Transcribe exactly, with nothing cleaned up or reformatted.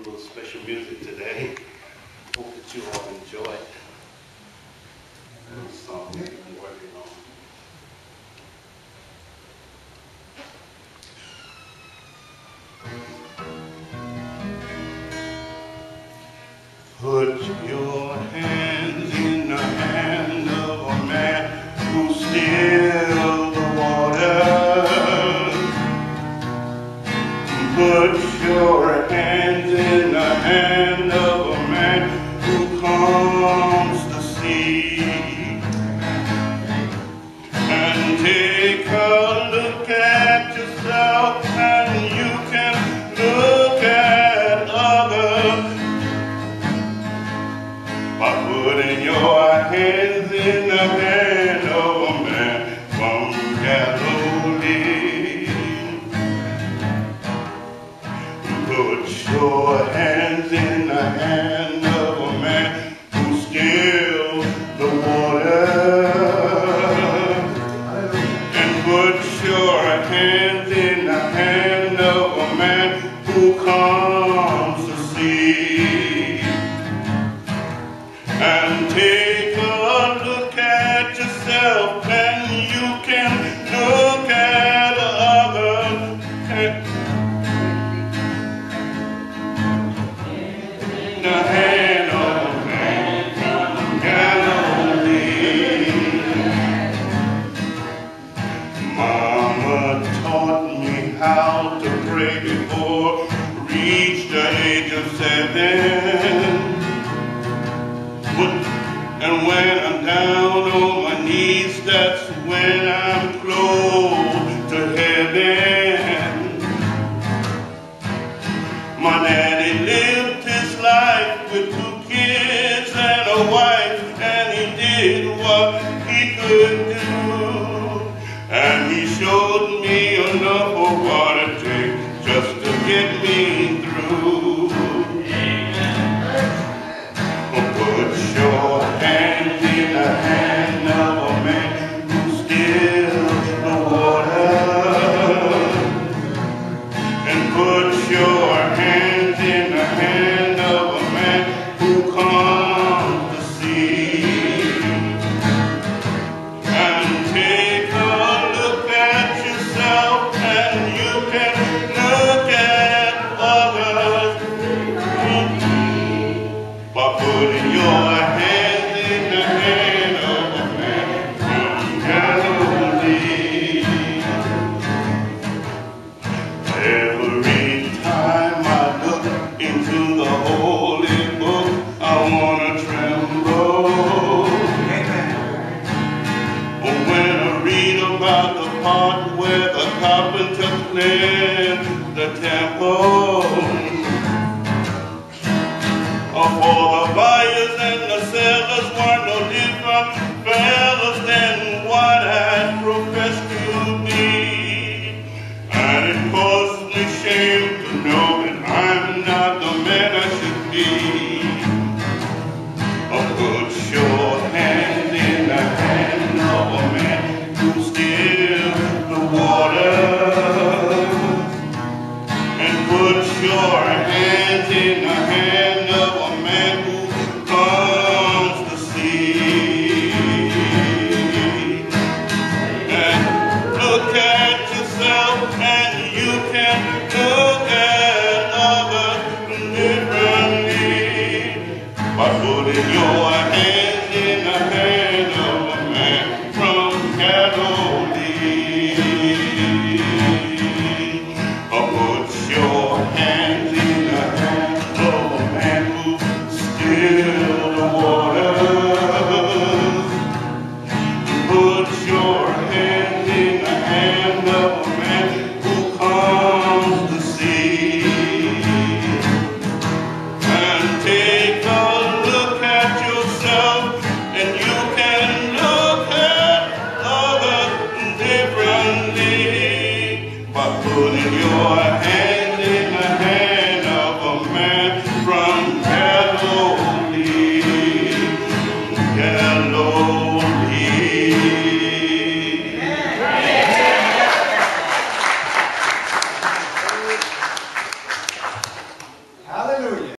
little special music today. Hope that you all enjoy it. A little song that I've been working on. Put your hands in the hand of a man who stilled the water. Put your hands in the hand of a man who calms the sea. And take a look at yourself, and you can look at others by putting your hands in the hand of a man from Galilee. Put your hands in the hand of a man who stilled the water. And put your hands in the hand of a man who calms the sea. And take a look at yourself, and you can look at others. The hand of a man from Galilee. Mama taught me how to pray before I reached the age of seven. And when I'm down on my knees, that's when I'm close to heaven. My daddy lived his life with two kids and a wife, and he did what he could do. And he showed me enough of what it takes just to get me through. Put your hand in the hand of a man who stilled the water. And put your hands in the hand of a man who calms the sea. And take a look at yourself, and you can look at others by putting your hand in the hand of a man from Galilee. Every time I look into the holy book, I want to tremble. But when I read about the part where the carpenter cleansed the temple, for the buyers and the sellers were no different fellas than what I professed to be. And it caused me shame to know that I'm not the man I should be. Oh, put your hand in the hand of a man who stilled the water. And put your hands in the hand of a man who calms the sea. And look at yourself, and you can look at others differently by putting your hand